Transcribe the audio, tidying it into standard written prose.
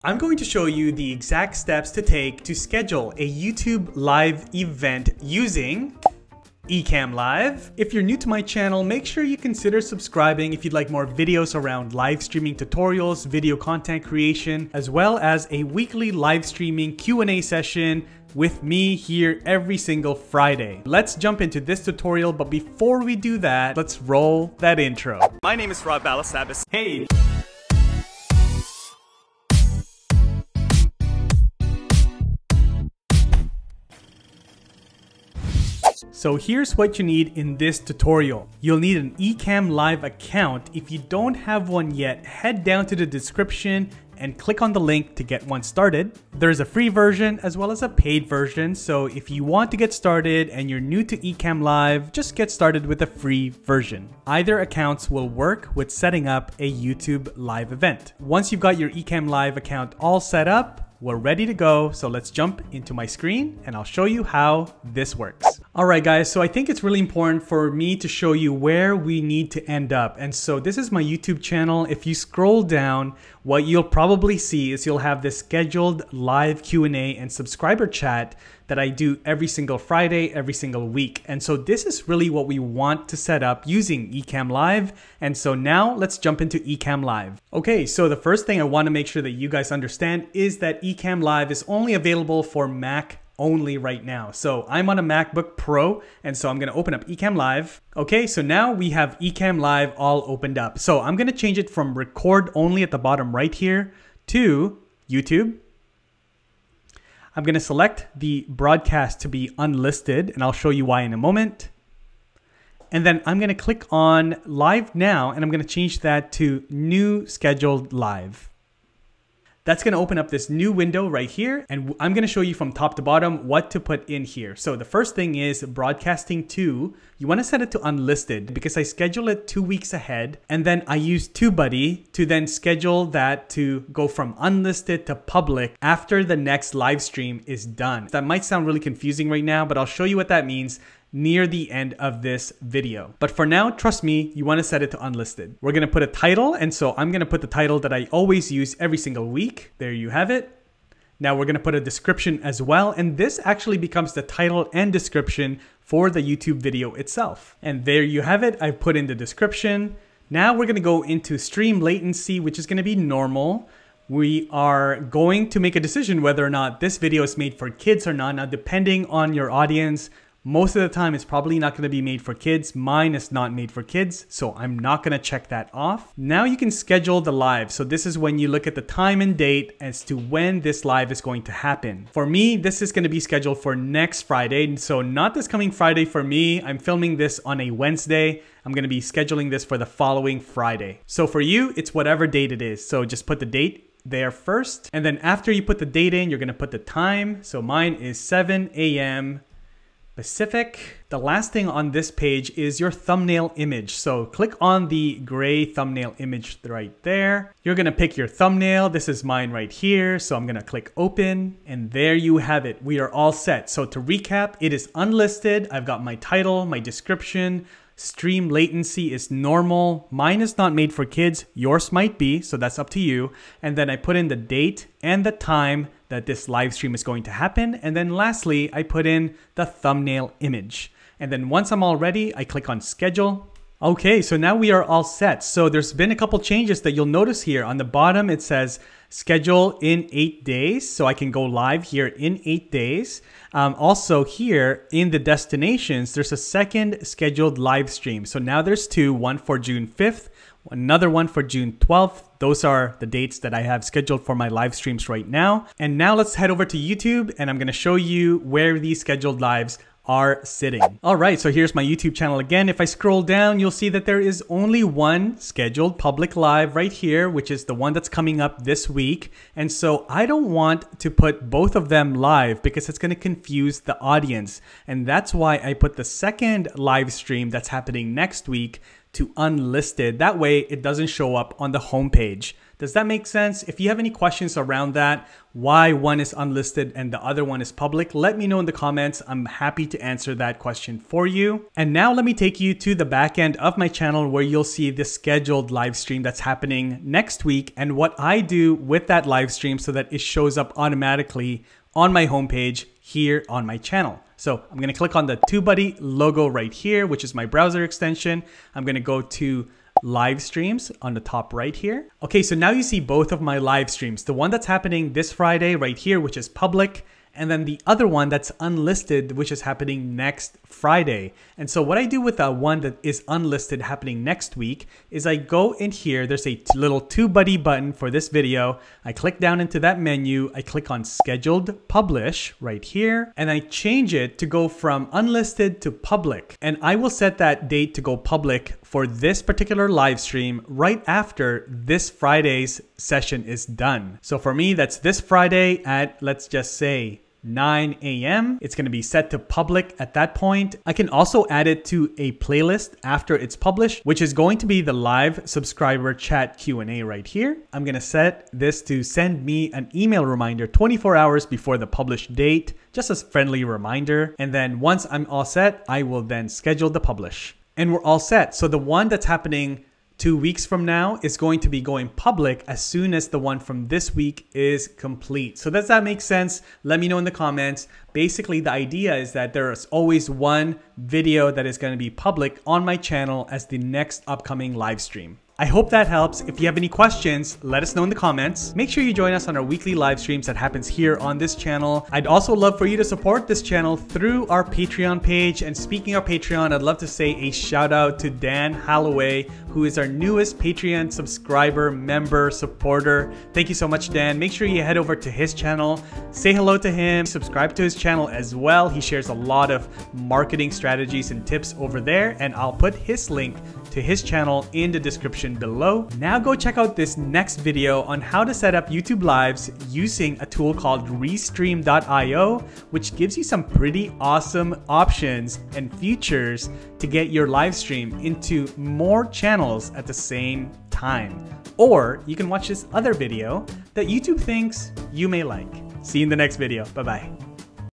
I'm going to show you the exact steps to take to schedule a YouTube live event using eCamm Live. If you're new to my channel, make sure you consider subscribing if you'd like more videos around live streaming tutorials, video content creation, as well as a weekly live streaming Q&A session with me here every single Friday. Let's jump into this tutorial, but before we do that, let's roll that intro. My name is Balasabas. Hey! So here's what you need in this tutorial. You'll need an eCamm Live account. If you don't have one yet, head down to the description and click on the link to get one started. There's a free version as well as a paid version. So if you want to get started and you're new to eCamm Live, just get started with the free version. Either accounts will work with setting up a YouTube live event. Once you've got your eCamm Live account all set up, we're ready to go. So let's jump into my screen and I'll show you how this works. All right, guys, so I think it's really important for me to show you where we need to end up. And so this is my YouTube channel. If you scroll down, what you'll probably see is you'll have this scheduled live Q&A and subscriber chat that I do every single Friday, every single week. And so this is really what we want to set up using eCamm Live. And so now let's jump into eCamm Live. Okay, so the first thing I want to make sure that you guys understand is that eCamm Live is only available for Mac only right now. So I'm on a MacBook Pro, and so I'm going to open up eCamm Live. Okay, so now we have eCamm Live all opened up. So I'm going to change it from record only at the bottom right here to YouTube. I'm going to select the broadcast to be unlisted, and I'll show you why in a moment. And then I'm going to click on live now, and I'm going to change that to new scheduled live. That's going to open up this new window right here. And I'm going to show you from top to bottom what to put in here. So the first thing is broadcasting to, you want to set it to unlisted because I schedule it 2 weeks ahead. And then I use TUBEBUDDY to then schedule that to go from unlisted to public after the next live stream is done. That might sound really confusing right now, but I'll show you what that means near the end of this video. But for now, trust me, you want to set it to unlisted. We're going to put a title. And so I'm going to put the title that I always use every single week. There you have it. Now we're going to put a description as well. And this actually becomes the title and description for the YouTube video itself. And there you have it. I've put in the description. Now we're going to go into stream latency, which is going to be normal. We are going to make a decision whether or not this video is made for kids or not. Now, depending on your audience, most of the time, it's probably not going to be made for kids. Mine is not made for kids, so I'm not going to check that off. Now you can schedule the live. So this is when you look at the time and date as to when this live is going to happen. For me, this is going to be scheduled for next Friday. So not this coming Friday for me. I'm filming this on a Wednesday. I'm going to be scheduling this for the following Friday. So for you, it's whatever date it is. So just put the date there first. And then after you put the date in, you're going to put the time. So mine is 7 a.m. Pacific. The last thing on this page is your thumbnail image. So click on the gray thumbnail image right there. You're going to pick your thumbnail. This is mine right here. So I'm going to click open and there you have it. We are all set. So to recap, it is unlisted. I've got my title, my description. Stream latency is normal. Mine is not made for kids. Yours might be, so that's up to you. And then I put in the date and the time that this live stream is going to happen. And then lastly, I put in the thumbnail image. And then once I'm all ready, I click on schedule. Okay, so now we are all set. So there's been a couple changes that you'll notice here. On the bottom, it says schedule in 8 days. So I can go live here in 8 days. Also here in the destinations, there's a second scheduled live stream. So now there's two, one for June 5th, another one for June 12th. Those are the dates that I have scheduled for my live streams right now. And now let's head over to YouTube and I'm going to show you where these scheduled lives are sitting. All right, so here's my YouTube channel again. If I scroll down, you'll see that there is only one scheduled public live right here, which is the one that's coming up this week. And so I don't want to put both of them live because it's going to confuse the audience. And that's why I put the second live stream that's happening next week to unlisted. That way it doesn't show up on the homepage. Does that make sense? If you have any questions around that, why one is unlisted and the other one is public, let me know in the comments. I'm happy to answer that question for you. And now let me take you to the back end of my channel where you'll see the scheduled live stream that's happening next week and what I do with that live stream so that it shows up automatically on my homepage here on my channel. So I'm going to click on the TUBEBUDDY logo right here, which is my browser extension. I'm going to go to live streams on the top right here. Okay, so now you see both of my live streams. The one that's happening this Friday right here, which is public, and then the other one that's unlisted, which is happening next Friday. And so what I do with the one that is unlisted happening next week is I go in here, there's a little TUBEBUDDY button for this video. I click down into that menu, I click on scheduled publish right here, and I change it to go from unlisted to public. And I will set that date to go public for this particular live stream right after this Friday's session is done. So for me, that's this Friday at, let's just say, 9 a.m. It's going to be set to public at that point. I can also add it to a playlist after it's published, which is going to be the live subscriber chat Q&A right here. I'm going to set this to send me an email reminder 24 hours before the published date, just as a friendly reminder. And then once I'm all set, I will then schedule the publish. And we're all set. So the one that's happening 2 weeks from now is going to be going public as soon as the one from this week is complete. So does that make sense? Let me know in the comments. Basically, the idea is that there is always one video that is going to be public on my channel as the next upcoming live stream. I hope that helps. If you have any questions, let us know in the comments. Make sure you join us on our weekly live streams that happens here on this channel. I'd also love for you to support this channel through our Patreon page. And speaking of Patreon, I'd love to say a shout out to Dan Holloway, who is our newest Patreon subscriber, member, supporter. Thank you so much, Dan. Make sure you head over to his channel, say hello to him, subscribe to his channel as well. He shares a lot of marketing strategies and tips over there, and I'll put his link to his channel in the description below. Now go check out this next video on how to set up YouTube Lives using a tool called Restream.io, which gives you some pretty awesome options and features to get your live stream into more channels at the same time. Or you can watch this other video that YouTube thinks you may like. See you in the next video. Bye-bye.